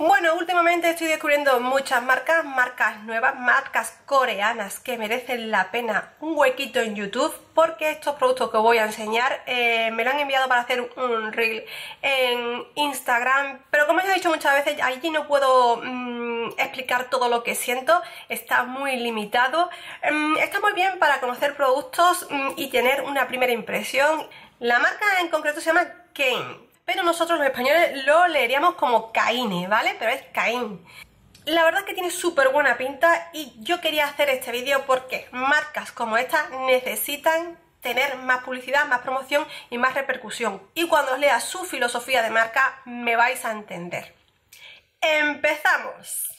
Bueno, últimamente estoy descubriendo muchas marcas nuevas, marcas coreanas que merecen la pena un huequito en YouTube, porque estos productos que os voy a enseñar me lo han enviado para hacer un reel en Instagram, pero como ya he dicho muchas veces, allí no puedo explicar todo lo que siento, está muy limitado. Está muy bien para conocer productos y tener una primera impresión. La marca en concreto se llama Cain, pero nosotros los españoles lo leeríamos como Caine, ¿vale? Pero es Cain. La verdad es que tiene súper buena pinta y yo quería hacer este vídeo porque marcas como esta necesitan tener más publicidad, más promoción y más repercusión. Y cuando os lea su filosofía de marca me vais a entender. ¡Empezamos!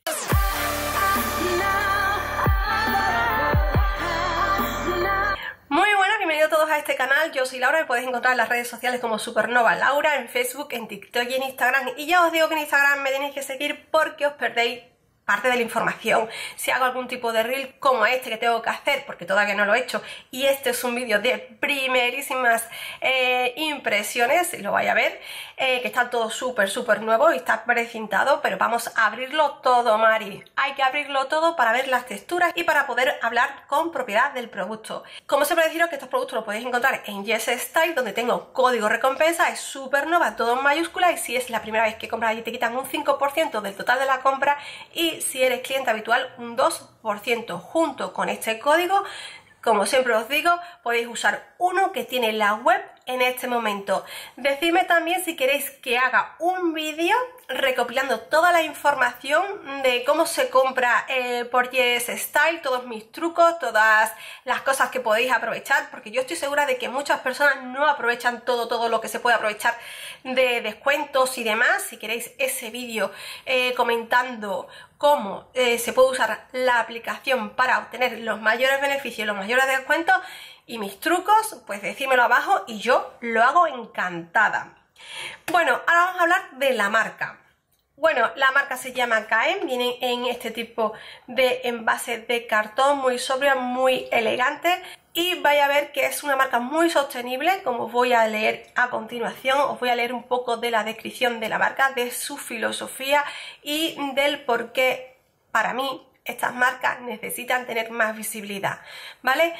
Muy buenas, bienvenidos todos a este canal. Yo soy Laura, me podéis encontrar en las redes sociales como Supernova Laura, en Facebook, en TikTok y en Instagram. Y ya os digo que en Instagram me tenéis que seguir porque os perdéis parte de la información. Si hago algún tipo de reel como este que tengo que hacer, porque todavía no lo he hecho, y este es un vídeo de primerísimas impresiones, lo vais a ver, que está todo súper nuevo y está precintado, pero vamos a abrirlo todo, Mari. Hay que abrirlo todo para ver las texturas y para poder hablar con propiedad del producto. Como siempre deciros que estos productos los podéis encontrar en Yes Style, donde tengo código recompensa, es Supernova, todo en mayúscula, y si es la primera vez que compras allí te quitan un 5% del total de la compra, y si eres cliente habitual un 2%. Junto con este código, como siempre os digo, podéis usar uno que tiene la web en este momento. Decidme también si queréis que haga un vídeo recopilando toda la información de cómo se compra por Yes Style, todos mis trucos, todas las cosas que podéis aprovechar, porque yo estoy segura de que muchas personas no aprovechan todo lo que se puede aprovechar de descuentos y demás. Si queréis ese vídeo comentando cómo se puede usar la aplicación para obtener los mayores beneficios, los mayores descuentos y mis trucos, pues decídmelo abajo y yo lo hago encantada. Bueno, ahora vamos a hablar de la marca. Bueno, la marca se llama Cain, viene en este tipo de envase de cartón, muy sobria, muy elegante, y vais a ver que es una marca muy sostenible, como os voy a leer a continuación. Os voy a leer un poco de la descripción de la marca, de su filosofía y del por qué para mí estas marcas necesitan tener más visibilidad, ¿vale?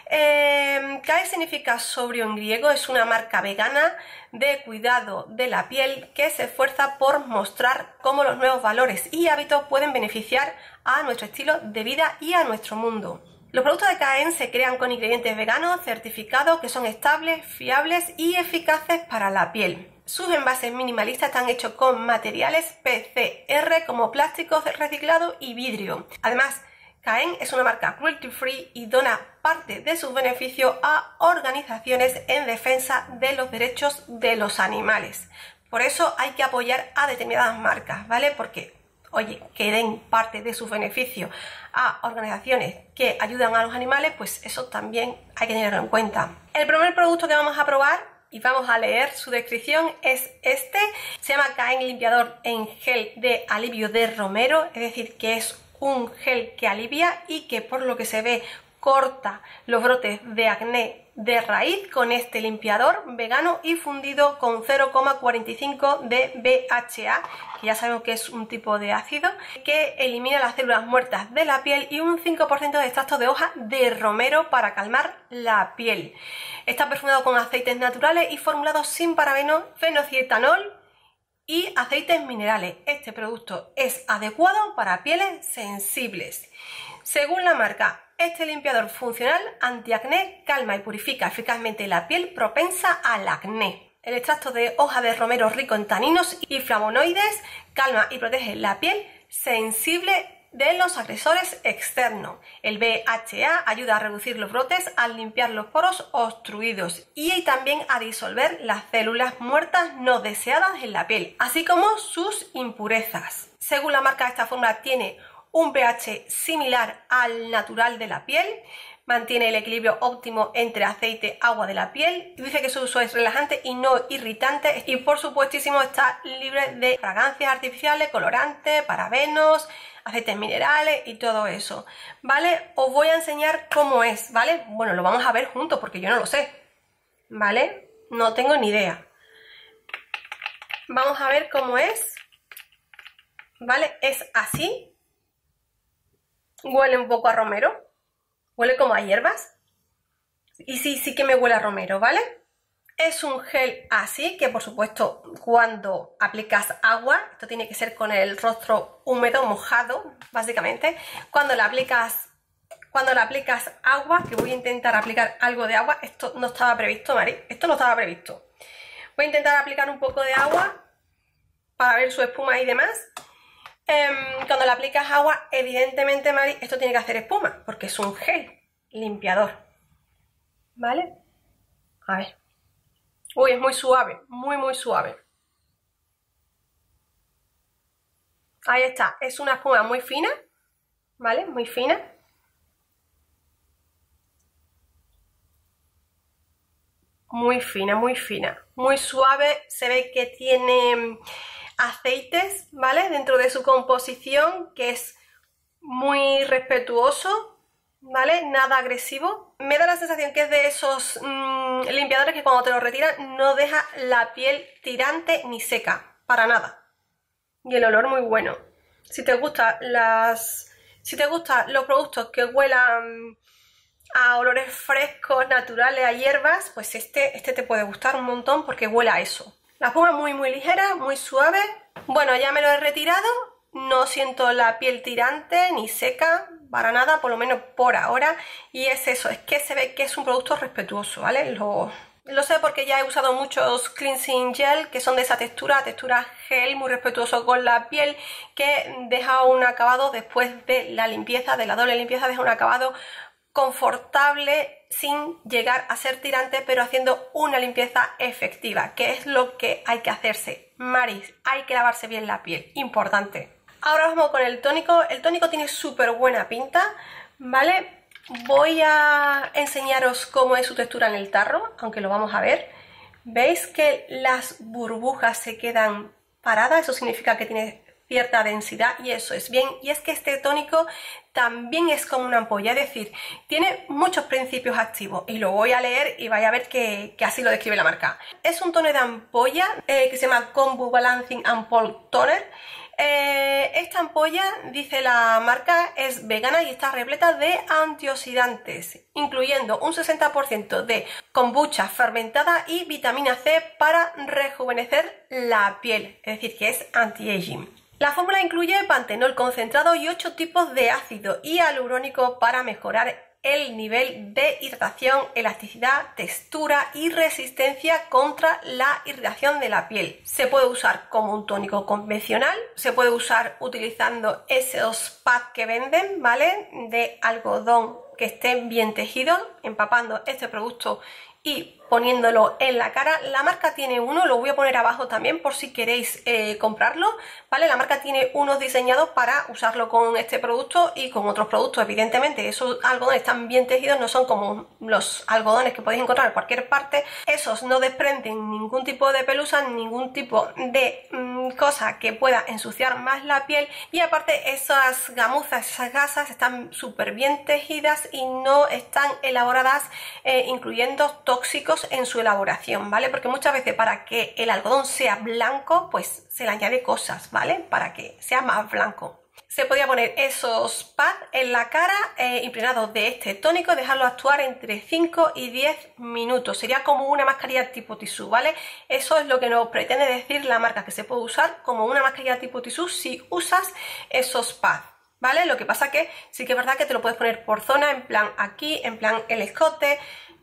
Cain significa sobrio en griego, es una marca vegana de cuidado de la piel que se esfuerza por mostrar cómo los nuevos valores y hábitos pueden beneficiar a nuestro estilo de vida y a nuestro mundo. Los productos de Cain se crean con ingredientes veganos certificados que son estables, fiables y eficaces para la piel. Sus envases minimalistas están hechos con materiales PCR como plásticos reciclados y vidrio. Además, Cain es una marca cruelty free y dona parte de sus beneficios a organizaciones en defensa de los derechos de los animales. Por eso hay que apoyar a determinadas marcas, ¿vale? Porque, oye, que den parte de sus beneficios a organizaciones que ayudan a los animales, pues eso también hay que tenerlo en cuenta. El primer producto que vamos a probar y vamos a leer su descripción es este. Se llama Cain limpiador en gel de alivio de romero, es decir, que es un gel que alivia y que por lo que se ve corta los brotes de acné de raíz con este limpiador vegano y fundido con 0,45 de BHA, que ya sabemos que es un tipo de ácido que elimina las células muertas de la piel, y un 5% de extracto de hoja de romero para calmar la piel. Está perfumado con aceites naturales y formulado sin parabenos, fenocietanol y aceites minerales. Este producto es adecuado para pieles sensibles. Según la marca, este limpiador funcional antiacné calma y purifica eficazmente la piel propensa al acné. El extracto de hoja de romero rico en taninos y flavonoides calma y protege la piel sensible de los agresores externos. El BHA ayuda a reducir los brotes al limpiar los poros obstruidos y también a disolver las células muertas no deseadas en la piel, así como sus impurezas. Según la marca, esta fórmula tiene un pH similar al natural de la piel, mantiene el equilibrio óptimo entre aceite y agua de la piel, dice que su uso es relajante y no irritante, y por supuestísimo está libre de fragancias artificiales, colorantes, parabenos, aceites minerales y todo eso, ¿vale? Os voy a enseñar cómo es, ¿vale? Bueno, lo vamos a ver juntos porque yo no lo sé, ¿vale? No tengo ni idea. Vamos a ver cómo es. ¿vale? Es así. Huele un poco a romero. Huele como a hierbas. Y sí que me huele a romero, ¿vale? Es un gel así, que por supuesto cuando aplicas agua, esto tiene que ser con el rostro húmedo, mojado, básicamente. Cuando le aplicas agua, que voy a intentar aplicar algo de agua, esto no estaba previsto, Mari, esto no estaba previsto. Voy a intentar aplicar un poco de agua para ver su espuma y demás. Cuando le aplicas agua, evidentemente, Mari, esto tiene que hacer espuma, porque es un gel limpiador, ¿vale? A ver. Uy, es muy suave, muy suave. Ahí está, es una espuma muy fina, ¿vale? Muy fina. Muy fina, muy suave. Se ve que tiene aceites, ¿vale? Dentro de su composición, que es muy respetuoso, ¿vale? Nada agresivo. Me da la sensación que es de esos limpiadores que cuando te lo retiran no deja la piel tirante ni seca, para nada. Y el olor muy bueno. Si te gustan los productos que huelan a olores frescos, naturales, a hierbas, pues este te puede gustar un montón porque huele a eso. La espuma muy ligera, muy suave. Bueno, ya me lo he retirado. No siento la piel tirante ni seca, para nada, por lo menos por ahora. Y es eso, es que se ve que es un producto respetuoso, ¿vale? Lo sé porque ya he usado muchos cleansing gel que son de esa textura gel, muy respetuoso con la piel, que deja un acabado después de la limpieza, de la doble limpieza, deja un acabado confortable sin llegar a ser tirante, pero haciendo una limpieza efectiva, que es lo que hay que hacerse. Maris, hay que lavarse bien la piel, importante. Ahora vamos con el tónico. El tónico tiene súper buena pinta, ¿vale? Voy a enseñaros cómo es su textura en el tarro, aunque lo vamos a ver. ¿Veis que las burbujas se quedan paradas? Eso significa que tiene cierta densidad y eso es bien. Y es que este tónico también es como una ampolla, es decir, tiene muchos principios activos y lo voy a leer y vais a ver que así lo describe la marca. Es un tono de ampolla que se llama Combo Balancing Ampoule Toner. Esta ampolla, dice la marca, es vegana y está repleta de antioxidantes, incluyendo un 60% de kombucha fermentada y vitamina C para rejuvenecer la piel, es decir, que es anti-aging. La fórmula incluye pantenol concentrado y 8 tipos de ácido hialurónico para mejorar el nivel de hidratación, elasticidad, textura y resistencia contra la irritación de la piel. Se puede usar como un tónico convencional, se puede usar utilizando esos pads que venden, ¿vale? De algodón que estén bien tejidos, empapando este producto y poniéndolo en la cara. La marca tiene uno, lo voy a poner abajo también por si queréis comprarlo, ¿vale? La marca tiene unos diseñados para usarlo con este producto y con otros productos, evidentemente. Esos algodones están bien tejidos, no son como los algodones que podéis encontrar en cualquier parte. Esos no desprenden ningún tipo de pelusa, ningún tipo de cosa que pueda ensuciar más la piel, y aparte esas gamuzas, esas gasas están súper bien tejidas y no están elaboradas incluyendo tóxicos en su elaboración, ¿vale? Porque muchas veces para que el algodón sea blanco, pues se le añade cosas, ¿vale? Para que sea más blanco. Se podía poner esos pads en la cara impregnados de este tónico, dejarlo actuar entre 5 y 10 minutos. Sería como una mascarilla tipo tisú, ¿vale? Eso es lo que nos pretende decir la marca, que se puede usar como una mascarilla tipo tisú si usas esos pads, ¿vale? Lo que pasa que sí que es verdad que te lo puedes poner por zona, en plan aquí, en plan el escote.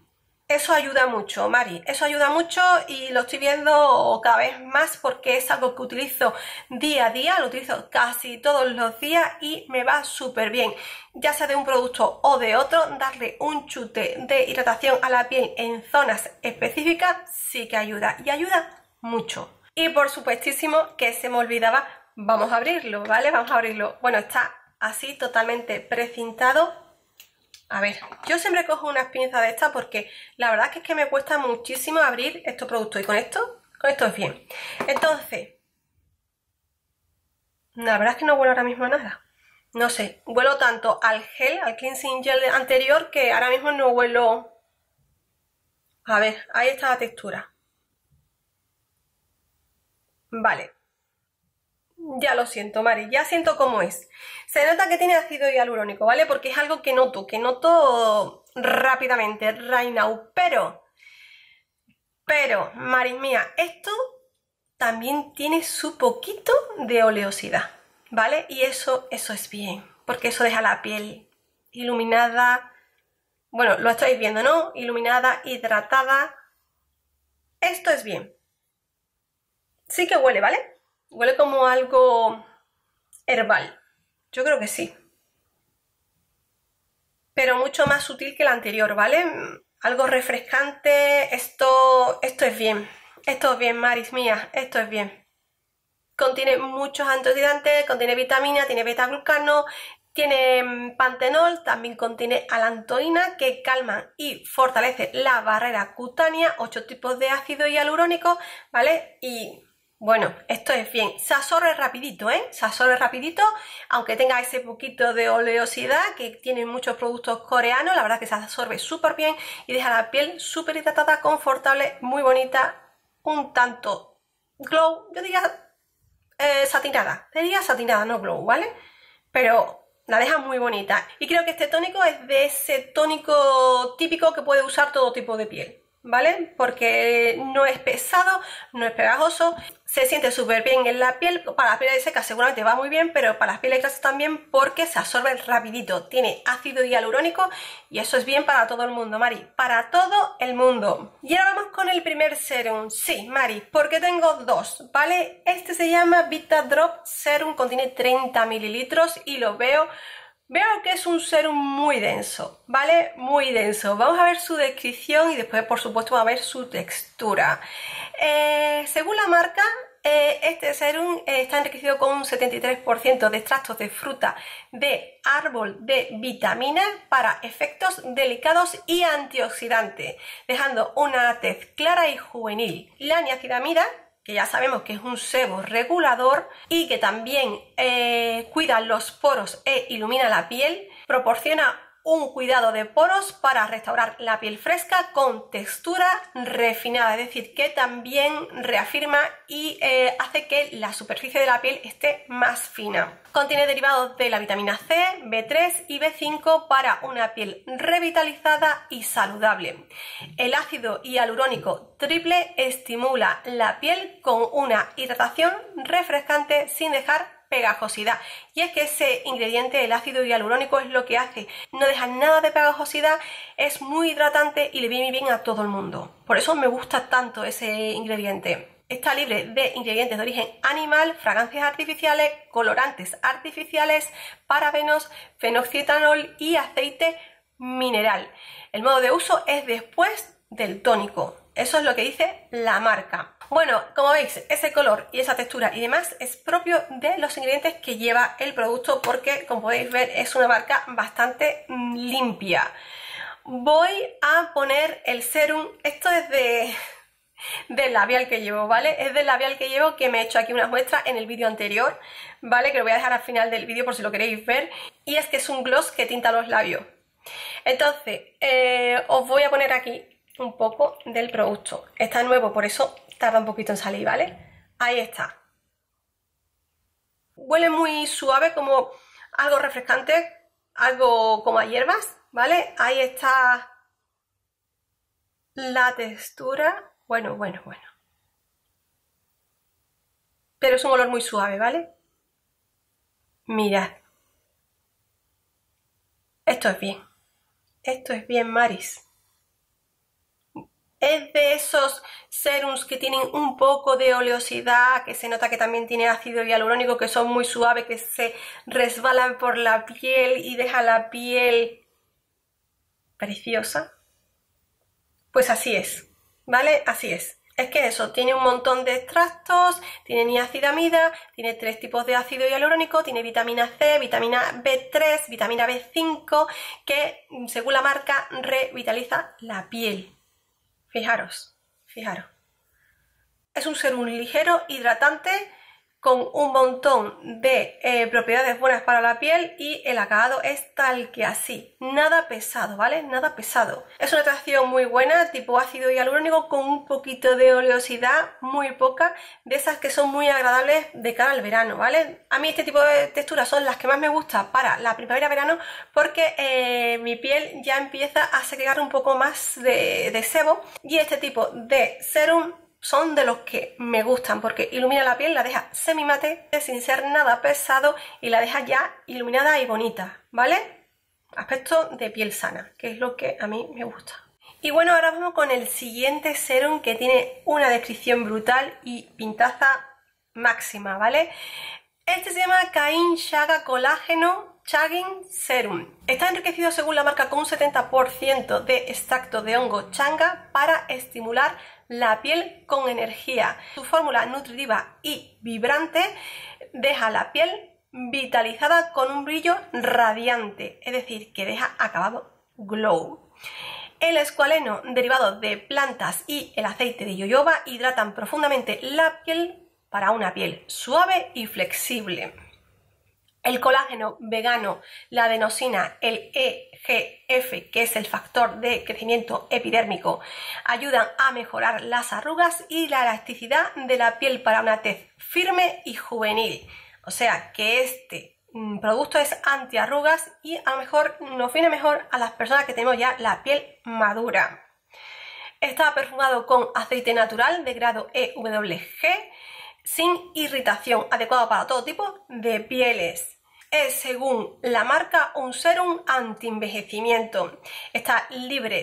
Eso ayuda mucho, Mari, eso ayuda mucho y lo estoy viendo cada vez más porque es algo que utilizo día a día, lo utilizo casi todos los días y me va súper bien. Ya sea de un producto o de otro, darle un chute de hidratación a la piel en zonas específicas sí que ayuda y ayuda mucho. Y por supuestísimo que se me olvidaba, vamos a abrirlo, ¿vale? Vamos a abrirlo. Bueno, está así totalmente precintado. A ver, yo siempre cojo unas pinzas de estas porque la verdad es que me cuesta muchísimo abrir estos productos y con esto es bien. Entonces, la verdad es que no huelo ahora mismo a nada. No sé, huelo tanto al gel, al cleansing gel anterior, que ahora mismo no huelo... A ver, ahí está la textura. Vale. Ya lo siento, Mari, ya siento cómo es. Se nota que tiene ácido hialurónico, ¿vale? Porque es algo que noto rápidamente, right now. Pero, Mari mía, esto también tiene su poquito de oleosidad, ¿vale? Y eso es bien, porque eso deja la piel iluminada. Bueno, lo estáis viendo, ¿no? Iluminada, hidratada. Esto es bien. Sí que huele, ¿vale? Huele como algo herbal. Yo creo que sí. Pero mucho más sutil que el anterior, ¿vale? Algo refrescante. Esto es bien. Esto es bien, Maris mía. Esto es bien. Contiene muchos antioxidantes, contiene vitamina, tiene beta-glucano, tiene pantenol, también contiene alantoína que calma y fortalece la barrera cutánea, 8 tipos de ácido hialurónico, ¿vale? Y bueno, esto es bien. Se absorbe rapidito, ¿eh? Se absorbe rapidito, aunque tenga ese poquito de oleosidad que tienen muchos productos coreanos, la verdad que se absorbe súper bien y deja la piel súper hidratada, confortable, muy bonita, un tanto glow, yo diría satinada, sería satinada, no glow, ¿vale? Pero la deja muy bonita. Y creo que este tónico es de ese tónico típico que puede usar todo tipo de piel, ¿vale? Porque no es pesado, no es pegajoso, se siente súper bien en la piel. Para las pieles secas seguramente va muy bien, pero para las pieles grasas también, porque se absorbe rapidito. Tiene ácido hialurónico y eso es bien para todo el mundo, Mari, para todo el mundo. Y ahora vamos con el primer serum. Sí, Mari, porque tengo dos, ¿vale? Este se llama Vitadrop Serum, contiene 30 mililitros y lo veo que es un serum muy denso, ¿vale? Muy denso. Vamos a ver su descripción y después, por supuesto, vamos a ver su textura. Según la marca, este serum está enriquecido con un 73% de extractos de fruta de árbol de vitamina para efectos delicados y antioxidantes, dejando una tez clara y juvenil. La niacinamida, que ya sabemos que es un sebo regulador y que también cuida los poros e ilumina la piel, proporciona un cuidado de poros para restaurar la piel fresca con textura refinada, es decir, que también reafirma y hace que la superficie de la piel esté más fina. Contiene derivados de la vitamina C, B3 y B5 para una piel revitalizada y saludable. El ácido hialurónico triple estimula la piel con una hidratación refrescante sin dejar pegajosidad. Y es que ese ingrediente, el ácido hialurónico, es lo que hace. No deja nada de pegajosidad, es muy hidratante y le viene bien a todo el mundo. Por eso me gusta tanto ese ingrediente. Está libre de ingredientes de origen animal, fragancias artificiales, colorantes artificiales, parabenos, fenoxietanol y aceite mineral. El modo de uso es después del tónico. Eso es lo que dice la marca. Bueno, como veis, ese color y esa textura y demás es propio de los ingredientes que lleva el producto, porque, como podéis ver, es una marca bastante limpia. Voy a poner el serum. Esto es del labial que llevo, ¿vale? Es del labial que llevo, que me he hecho aquí unas muestras en el vídeo anterior, ¿vale? Que lo voy a dejar al final del vídeo por si lo queréis ver. Y es que es un gloss que tinta los labios. Entonces, os voy a poner aquí un poco del producto. Está nuevo, por eso tarda un poquito en salir, ¿vale? Ahí está. Huele muy suave, como algo refrescante, algo como a hierbas, ¿vale? Ahí está la textura. Bueno. Pero es un olor muy suave, ¿vale? Mirad. Esto es bien. Esto es bien, Maris. Es de esos serums que tienen un poco de oleosidad, que se nota que también tiene ácido hialurónico, que son muy suaves, que se resbalan por la piel y deja la piel preciosa. Pues así es, ¿vale? Así es. Es que eso, tiene un montón de extractos, tiene niacinamida, tiene 3 tipos de ácido hialurónico, tiene vitamina C, vitamina B3, vitamina B5, que según la marca revitaliza la piel. Fijaros. Es un serum ligero, hidratante, con un montón de propiedades buenas para la piel y el acabado es tal que así, nada pesado, ¿vale? Nada pesado. Es una tracción muy buena, tipo ácido hialurónico con un poquito de oleosidad, muy poca, de esas que son muy agradables de cara al verano, ¿vale? A mí este tipo de texturas son las que más me gustan para la primavera-verano porque mi piel ya empieza a secretar un poco más de sebo y este tipo de serum son de los que me gustan porque ilumina la piel, la deja semi mate sin ser nada pesado y la deja ya iluminada y bonita, ¿vale? Aspecto de piel sana, que es lo que a mí me gusta. Y bueno, ahora vamos con el siguiente serum que tiene una descripción brutal y pintaza máxima, ¿vale? Este se llama Cain Chaga Colágeno Chagging Serum. Está enriquecido según la marca con un 70% de extracto de hongo changa para estimular la piel con energía. Su fórmula nutritiva y vibrante deja la piel vitalizada con un brillo radiante, es decir, que deja acabado glow. El escualeno derivado de plantas y el aceite de jojoba hidratan profundamente la piel para una piel suave y flexible. El colágeno vegano, la adenosina, el EGF, que es el factor de crecimiento epidérmico, ayudan a mejorar las arrugas y la elasticidad de la piel para una tez firme y juvenil. O sea que este producto es antiarrugas y a lo mejor nos viene mejor a las personas que tenemos ya la piel madura. Está perfumado con aceite natural de grado EWG, sin irritación, adecuado para todo tipo de pieles. Es, según la marca, un serum anti-envejecimiento. Está libre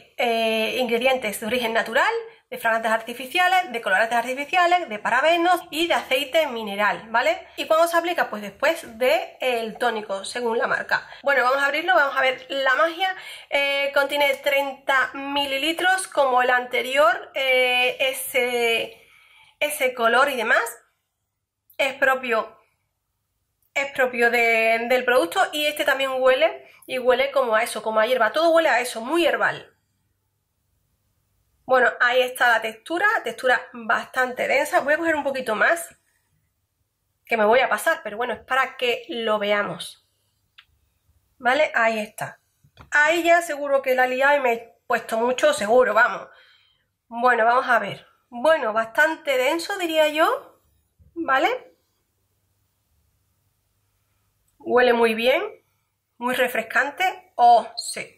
de ingredientes de origen natural, de fragrantes artificiales, de colorantes artificiales, de parabenos y de aceite mineral, ¿vale? ¿Y cuándo se aplica? Pues después del tónico, según la marca. Bueno, vamos a abrirlo, vamos a ver la magia. Contiene 30 mililitros como el anterior, ese color y demás es propio del producto y este también huele y huele como a eso, como a hierba, todo huele a eso, muy herbal. Bueno, ahí está la textura bastante densa. Voy a coger un poquito más que me voy a pasar, pero bueno, es para que lo veamos, ¿vale? Ahí está. Ahí ya seguro que la he liado y me he puesto mucho, seguro, vamos. Bueno, vamos a ver. Bueno, bastante denso diría yo, ¿vale? Huele muy bien, muy refrescante. Oh, sí.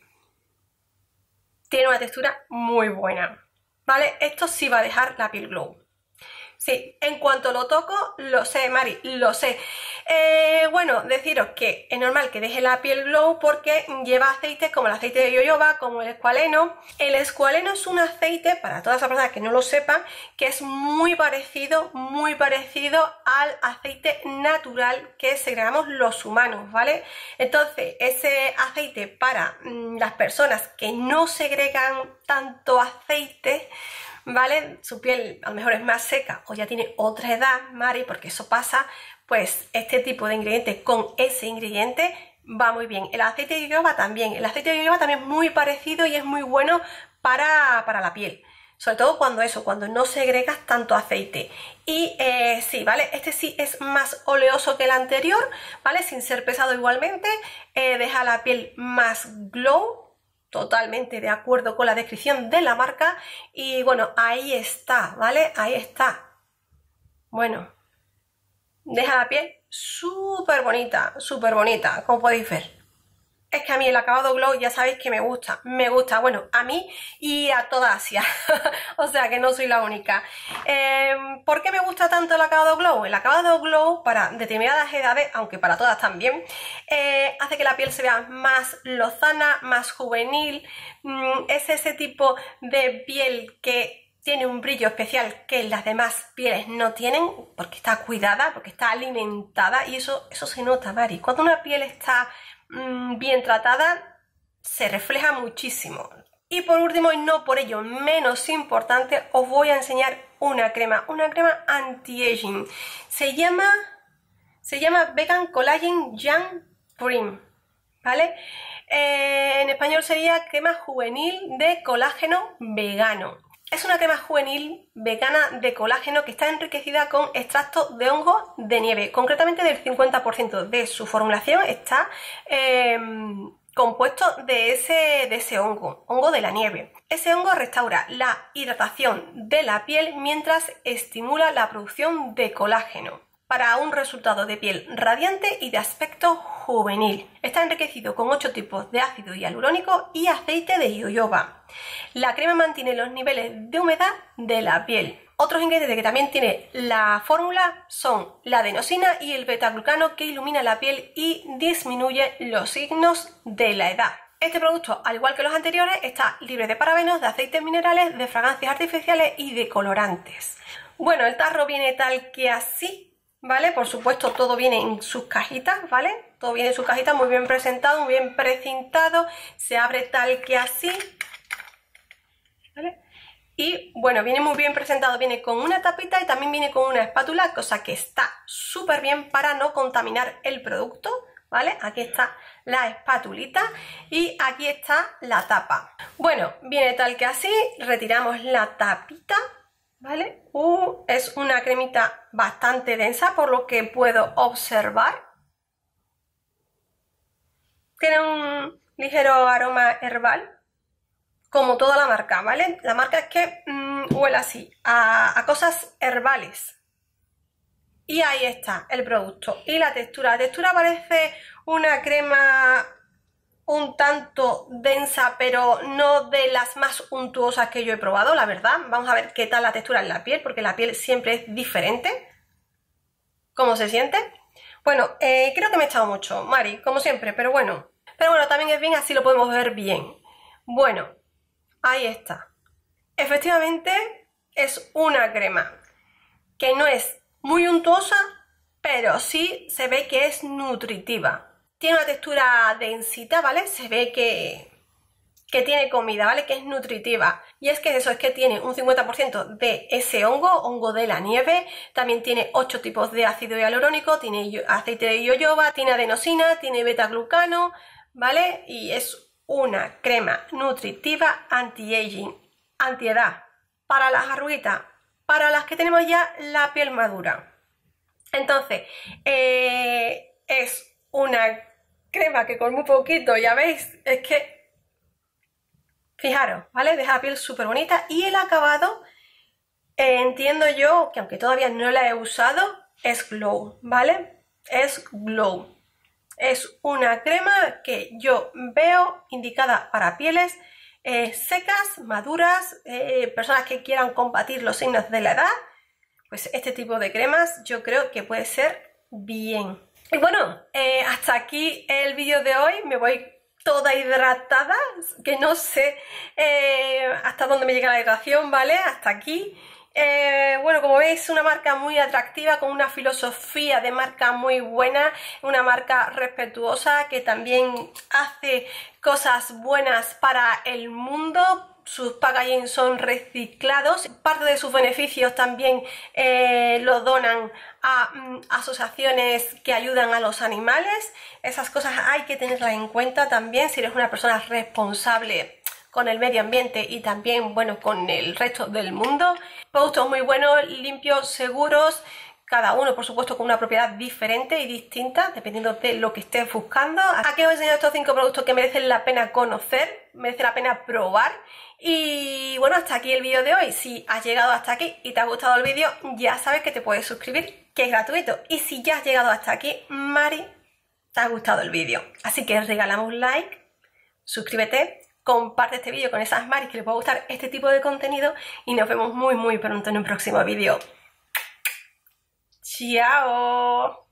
Tiene una textura muy buena, ¿vale? Esto sí va a dejar la piel glow. Sí, en cuanto lo toco, lo sé, Mari, lo sé. Bueno, deciros que es normal que deje la piel glow porque lleva aceites como el aceite de jojoba, como el escualeno. El escualeno es un aceite, para todas las personas que no lo sepan, que es muy parecido al aceite natural que segregamos los humanos, ¿vale? Entonces, ese aceite para las personas que no segregan tanto aceite, ¿vale? Su piel a lo mejor es más seca o ya tiene otra edad, Mari, porque eso pasa, pues este tipo de ingrediente con ese ingrediente va muy bien. El aceite de jojoba también. El aceite de jojoba también es muy parecido y es muy bueno para la piel. Sobre todo cuando no segregas tanto aceite. Y sí, ¿vale? Este sí es más oleoso que el anterior, ¿vale? Sin ser pesado igualmente. Deja la piel más glow. Totalmente de acuerdo con la descripción de la marca y bueno, ahí está, ¿vale? Ahí está. Bueno, deja la piel súper bonita, como podéis ver. Es que a mí el acabado glow ya sabéis que me gusta, bueno, a mí y a toda Asia, o sea que no soy la única. ¿Por qué me gusta tanto el acabado glow? El acabado glow para determinadas edades, aunque para todas también, hace que la piel se vea más lozana, más juvenil, es ese tipo de piel que tiene un brillo especial que las demás pieles no tienen, porque está cuidada, porque está alimentada y eso se nota, Mari. Cuando una piel está bien tratada se refleja muchísimo. Y por último, y no por ello menos importante, os voy a enseñar una crema anti-aging. Se llama Vegan Collagen Young Cream, ¿vale? En español sería crema juvenil de colágeno vegano. Es una crema juvenil vegana de colágeno que está enriquecida con extracto de hongo de nieve. Concretamente del 50% de su formulación está compuesto de ese hongo de la nieve. Ese hongo restaura la hidratación de la piel mientras estimula la producción de colágeno para un resultado de piel radiante y de aspecto juvenil. Está enriquecido con 8 tipos de ácido hialurónico y aceite de jojoba. La crema mantiene los niveles de humedad de la piel. Otros ingredientes que también tiene la fórmula son la adenosina y el betaglucano, que ilumina la piel y disminuye los signos de la edad. Este producto, al igual que los anteriores, está libre de parabenos, de aceites minerales, de fragancias artificiales y de colorantes. Bueno, el tarro viene tal que así, ¿vale? Por supuesto, todo viene en sus cajitas, ¿vale? Todo viene en sus cajitas, muy bien presentado, muy bien precintado. Se abre tal que así, ¿vale? Y bueno, viene muy bien presentado, viene con una tapita y también viene con una espátula, cosa que está súper bien para no contaminar el producto, ¿vale? Aquí está la espátulita y aquí está la tapa. Bueno, viene tal que así, retiramos la tapita, ¿vale? Es una cremita bastante densa por lo que puedo observar. Tiene un ligero aroma herbal, como toda la marca, ¿vale? La marca es que huele así, a cosas herbales. Y ahí está el producto. Y la textura parece una crema un tanto densa, pero no de las más untuosas que yo he probado, la verdad. Vamos a ver qué tal la textura en la piel, porque la piel siempre es diferente. ¿Cómo se siente? Bueno, creo que me he echado mucho, Mari, como siempre, pero bueno. Pero bueno, también es bien, así lo podemos ver bien. Bueno, ahí está. Efectivamente es una crema que no es muy untuosa, pero sí se ve que es nutritiva. Tiene una textura densita, ¿vale? Se ve que tiene comida, ¿vale? Que es nutritiva. Y es que eso, es que tiene un 50% de ese hongo de la nieve. También tiene 8 tipos de ácido hialurónico, tiene aceite de jojoba, tiene adenosina, tiene betaglucano, ¿vale? Y es una crema nutritiva anti-aging, antiedad, para las arruguitas, para las que tenemos ya la piel madura. Entonces, es una crema que con muy poquito, ya veis, es que, fijaros, ¿vale? Deja la piel súper bonita y el acabado, entiendo yo, que aunque todavía no la he usado, es glow, ¿vale? Es glow. Es una crema que yo veo indicada para pieles secas, maduras, personas que quieran combatir los signos de la edad. Pues este tipo de cremas yo creo que puede ser bien. Y bueno, hasta aquí el vídeo de hoy. Me voy toda hidratada, que no sé hasta dónde me llega la hidratación, ¿vale? Hasta aquí. Bueno, como veis, una marca muy atractiva, con una filosofía de marca muy buena, una marca respetuosa que también hace cosas buenas para el mundo. Sus packaging son reciclados, parte de sus beneficios también lo donan a asociaciones que ayudan a los animales. Esas cosas hay que tenerlas en cuenta también si eres una persona responsable con el medio ambiente y también, bueno, con el resto del mundo. Productos muy buenos, limpios, seguros, cada uno por supuesto con una propiedad diferente y distinta dependiendo de lo que estés buscando. Aquí os he enseñado estos 5 productos que merecen la pena conocer, merece la pena probar. Y bueno, hasta aquí el vídeo de hoy. Si has llegado hasta aquí y te ha gustado el vídeo, ya sabes que te puedes suscribir, que es gratuito. Y si ya has llegado hasta aquí, Mari, te ha gustado el vídeo. Así que regálame un like, suscríbete, comparte este vídeo con esas Maris que les pueda gustar este tipo de contenido y nos vemos muy pronto en un próximo vídeo. ¡Chao!